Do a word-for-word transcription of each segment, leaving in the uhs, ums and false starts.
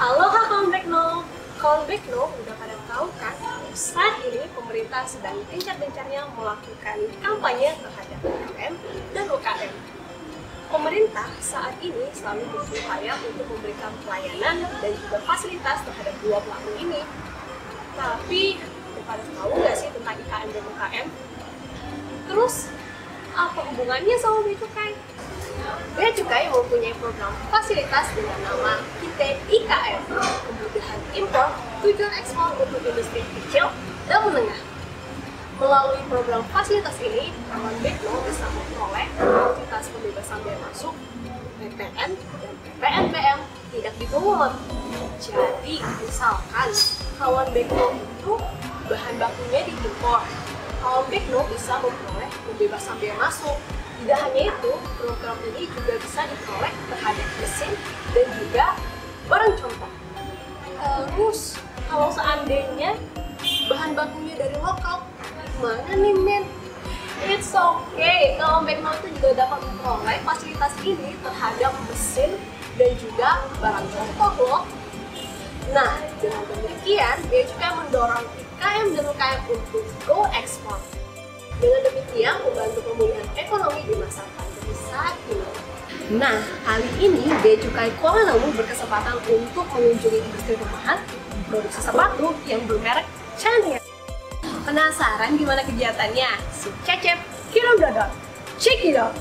Aloha kawan Bekno, kawan Bekno udah pada tahu kan, saat ini pemerintah sedang gencar-gencarnya melakukan kampanye terhadap U M K M dan U K M. Pemerintah saat ini selalu berupaya untuk memberikan pelayanan dan juga fasilitas terhadap dua pelaku ini. Tapi, udah pada tahu nggak sih tentang I K M dan U K M? Terus, apa hubungannya sama Bea Cukai? Bea Cukai mempunyai program fasilitas dengan nama I T I K M, kemudahan impor, tujuan ekspor untuk industri kecil dan menengah. Melalui program fasilitas ini, kawan Bekno bisa memperoleh fasilitas pembebasan bea masuk, P P N, dan P P N B M tidak dipungut. Jadi, misalkan kawan Bekno itu bahan bakunya diimpor, kawan Bekno bisa memperoleh pembebasan bea masuk. Tidak hanya itu, program ini juga bisa diperoleh terhadap mesin dan juga barang contoh. Terus, kalau seandainya bahan bakunya dari lokal, gimana nih men? It's okay, kalau Bekno itu juga dapat memperoleh fasilitas ini terhadap mesin dan juga barang contoh loh. Nah, dengan demikian, Bea Cukai mendorong I K M dan U K M untuk go ekspor. Dengan demikian, membantu pemulihan ekonomi di masa pandemi saat ini. Nah, kali ini Bea Cukai Kuala Namu berkesempatan untuk mengunjungi industri rumahan produksi sepatu yang bermerek Chania. Penasaran gimana kegiatannya? Si Cecep, Kiram Dodot, check it out!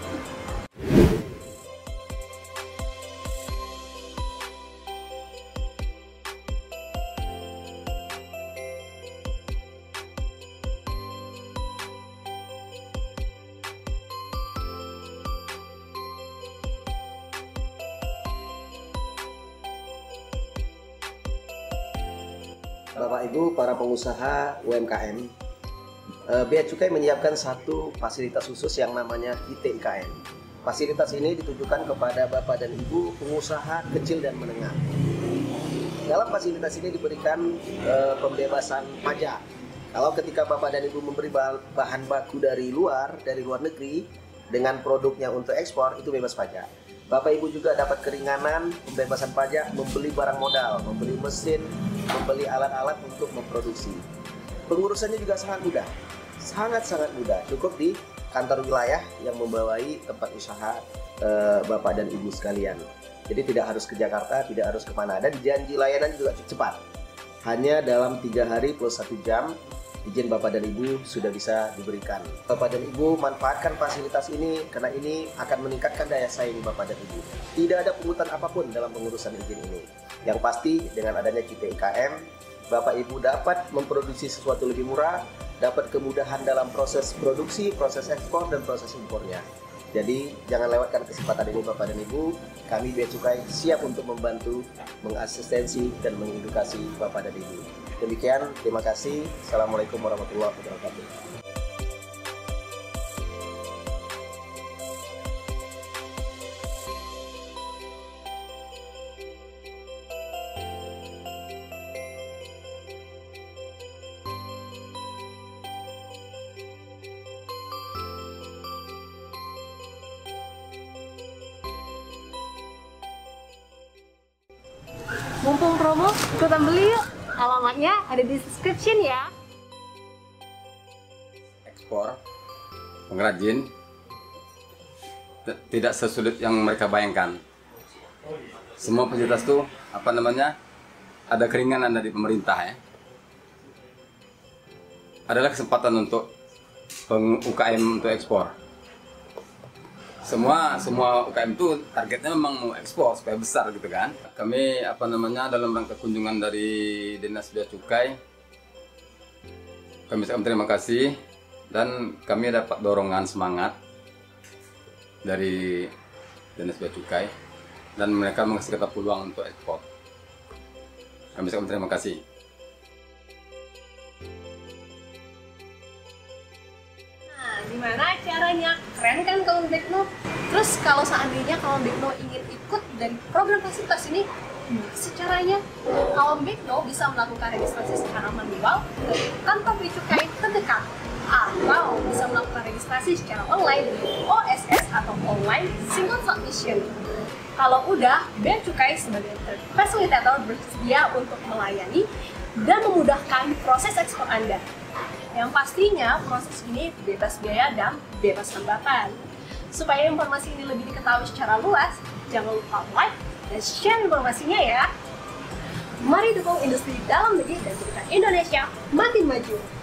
Bapak Ibu para pengusaha U M K M, Bea Cukai menyiapkan satu fasilitas khusus yang namanya I T I K M. Fasilitas ini ditujukan kepada Bapak dan Ibu pengusaha kecil dan menengah. Dalam fasilitas ini diberikan eh, pembebasan pajak. Kalau ketika Bapak dan Ibu memberi bahan baku dari luar, dari luar negeri, dengan produknya untuk ekspor, itu bebas pajak. Bapak Ibu juga dapat keringanan pembebasan pajak membeli barang modal, membeli mesin, membeli alat-alat untuk memproduksi. Pengurusannya juga sangat mudah, sangat-sangat mudah. Cukup di kantor wilayah yang membawai tempat usaha e, Bapak dan Ibu sekalian. Jadi tidak harus ke Jakarta, tidak harus kemana. Dan janji layanan juga cukup cepat. Hanya dalam tiga hari plus satu jam, izin Bapak dan Ibu sudah bisa diberikan. Bapak dan Ibu manfaatkan fasilitas ini karena ini akan meningkatkan daya saing Bapak dan Ibu. Tidak ada pungutan apapun dalam pengurusan izin ini. Yang pasti dengan adanya I T I K M, Bapak Ibu dapat memproduksi sesuatu lebih murah, dapat kemudahan dalam proses produksi, proses ekspor, dan proses impornya. Jadi jangan lewatkan kesempatan ini Bapak dan Ibu. Kami Bea Cukai siap untuk membantu, mengasistensi, dan mengedukasi Bapak dan Ibu. Demikian, terima kasih. Assalamualaikum warahmatullahi wabarakatuh. Mumpung promo, ikutan beli yuk. Alamatnya ada di description ya. Ekspor, pengrajin, tidak sesulit yang mereka bayangkan. Semua fasilitas tuh apa namanya ada keringanan dari pemerintah ya. Adalah kesempatan untuk U K M untuk ekspor. Semua semua U K M itu targetnya memang mau ekspor supaya besar gitu kan. Kami apa namanya dalam rangka kunjungan dari Dinas Bea Cukai, kami sangat terima kasih dan kami dapat dorongan semangat dari Dinas Bea Cukai dan mereka mengasih kita peluang untuk ekspor. Kami sangat terima kasih. Gimana caranya? Keren kan kawan Bekno? Terus kalau seandainya kawan Bekno ingin ikut dari program fasilitas ini, gimana sih caranya? Kawan Bekno bisa melakukan registrasi secara manual ke kantor Bea Cukai terdekat atau bisa melakukan registrasi secara online di O S S atau Online Single Submission. Kalau udah, Bea Cukai sebagai fasilitator bersedia untuk melayani dan memudahkan proses ekspor Anda. Yang pastinya proses ini bebas biaya dan bebas hambatan. Supaya informasi ini lebih diketahui secara luas, jangan lupa like dan share informasinya ya. Mari dukung industri dalam negeri dan jadikan Indonesia makin maju.